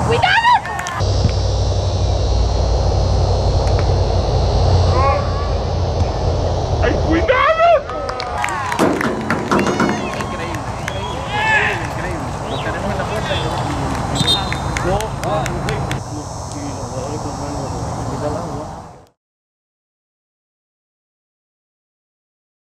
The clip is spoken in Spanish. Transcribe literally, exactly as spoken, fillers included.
¡Ay, cuidado! Increíble, increíble, increíble. Lo tenemos en la puerta y yo...